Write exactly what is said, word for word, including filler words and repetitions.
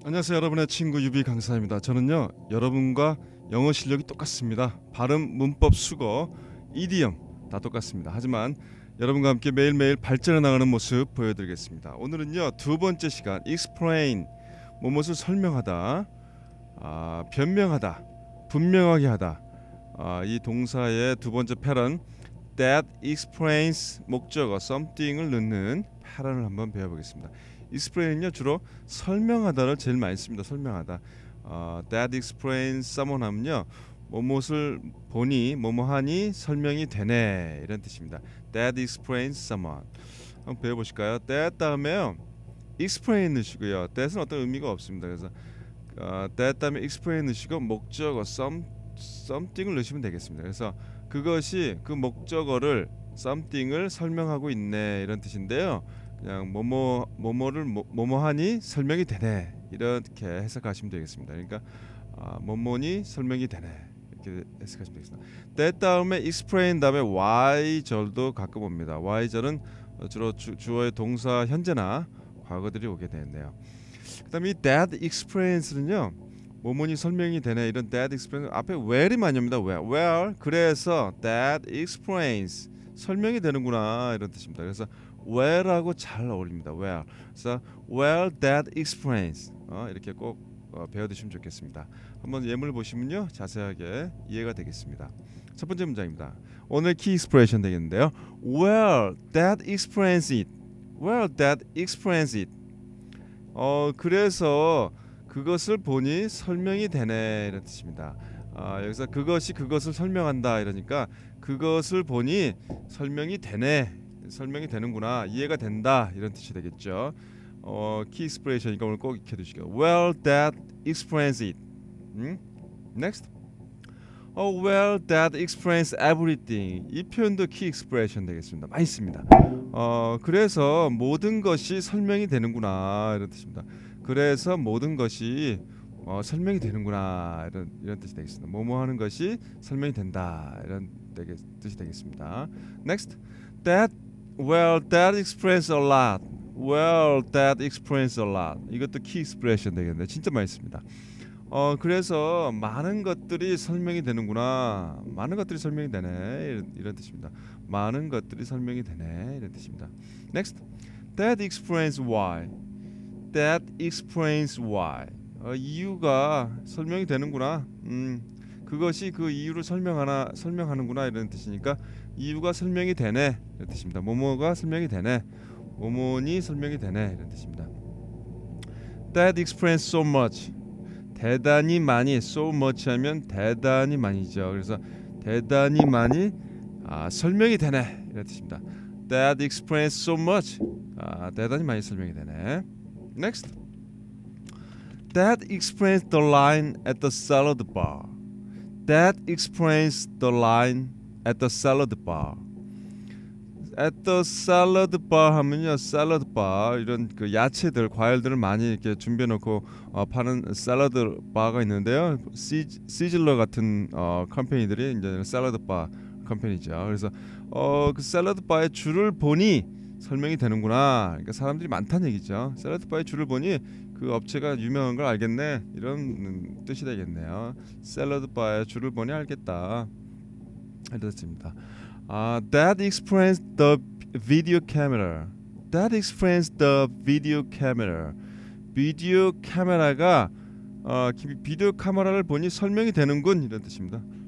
안녕하세요, 여러분의 친구 유비 강사입니다. 저는요 여러분과 영어 실력이 똑같습니다. 발음, 문법, 수거, 이디엄 다 똑같습니다. 하지만 여러분과 함께 매일매일 발전해 나가는 모습 보여드리겠습니다. 오늘은요 두 번째 시간 explain, 무엇을 설명하다, 아, 변명하다, 분명하게 하다, 아, 이 동사의 두 번째 패런 that explains 목적어 something을 넣는 패런을 한번 배워보겠습니다. explain은요 주로 설명하다를 제일 많이 씁니다. 설명하다. 어, that explains someone 하면요 뭐뭇을 보니 뭐뭐하니 설명이 되네 이런 뜻입니다. that explains someone. 한번 배워보실까요? that 다음에요 explain 넣으시고요. that은 어떤 의미가 없습니다. 그래서 어, that 다음에 explain 넣으시고 목적어 some, something을 넣으시면 되겠습니다. 그래서 그것이 그 목적어를 something을 설명하고 있네 이런 뜻인데요. 그냥 뭐뭐 뭐뭐를 뭐, 뭐뭐하니 설명이 되네 이렇게 해석하시면 되겠습니다. 그러니까 아, 뭐뭐니 설명이 되네 이렇게 해석하시면 되겠습니다. that 다음에 explain 다음에 y절도 가끔 옵니다. y절은 주로 주, 주어의 동사 현재나 과거들이 오게 되는데요. 그다음에 이 that explains는요 뭐뭐니 설명이 되네 이런 that explains 앞에 where이 많이 옵니다. where, where 그래서 that explains 설명이 되는구나 이런 뜻입니다. 그래서 where하고 잘 어울립니다. where. 그래서 where that explains 어, 이렇게 꼭 어, 배워두시면 좋겠습니다. 한번 예문을 보시면요 자세하게 이해가 되겠습니다. 첫 번째 문장입니다. 오늘 키 expression 되겠는데요. where that explains it. where that explains it. 어 그래서 그것을 보니 설명이 되네 이런 뜻입니다. 아, 여기서 그것이 그것을 설명한다 이러니까 그것을 보니 설명이 되네, 설명이 되는구나, 이해가 된다 이런 뜻이 되겠죠. 어, 키 익스프레션이니까 오늘 꼭 익혀두시고 well that explains it. 음? Next. Oh well that explains everything. 이 표현도 키 익스프레션 되겠습니다. 많이 씁니다. 어, 그래서 모든 것이 설명이 되는구나 이런 뜻입니다. 그래서 모든 것이 어, 설명이 되는구나 이런 이런 뜻이 되겠습니다. 뭐뭐 하는 것이 설명이 된다 이런 되게, 뜻이 되겠습니다. Next, that well that explains a lot. Well that explains a lot. 이것도 key expression 되겠는데 진짜 많이 씁니다. 어 그래서 많은 것들이 설명이 되는구나. 많은 것들이 설명이 되네 이런, 이런 뜻입니다. 많은 것들이 설명이 되네 이런 뜻입니다. Next, that explains why. That explains why. 어, 이유가 설명이 되는구나. 음, 그것이 그 이유를 설명하나 설명하는구나 이런 뜻이니까 이유가 설명이 되네 이런 뜻입니다. 뭐뭐가 설명이 되네, 뭐뭐니 설명이 되네 이런 뜻입니다. That explains so much. 대단히 많이, so much 하면 대단히 많이죠. 그래서 대단히 많이 아, 설명이 되네 이런 뜻입니다. That explains so much. 아, 대단히 많이 설명이 되네. Next. That explains the line at the salad bar. That explains the line at the salad bar. At the salad bar 하면요, salad bar 이런 그 야채들, 과일들을 많이 이렇게 준비해 놓고 어, 파는 샐러드 바가 있는데요. 시, 시즐러 같은 어, 컴퍼니들이 이제 샐러드 바 컴퍼니죠. 그래서 어, 그 샐러드 바의 줄을 보니 설명이 되는구나. 그러니까 사람들이 많다는 얘기죠. 샐러드 바의 줄을 보니 그 업체가 유명한 걸 알겠네 이런 뜻이 되겠네요. 샐러드 바의 줄을 보니 알겠다 이런 뜻입니다. 아, that explains the video camera. That explains the video camera. 비디오 카메라가 어, 비디오 카메라를 보니 설명이 되는군 이런 뜻입니다.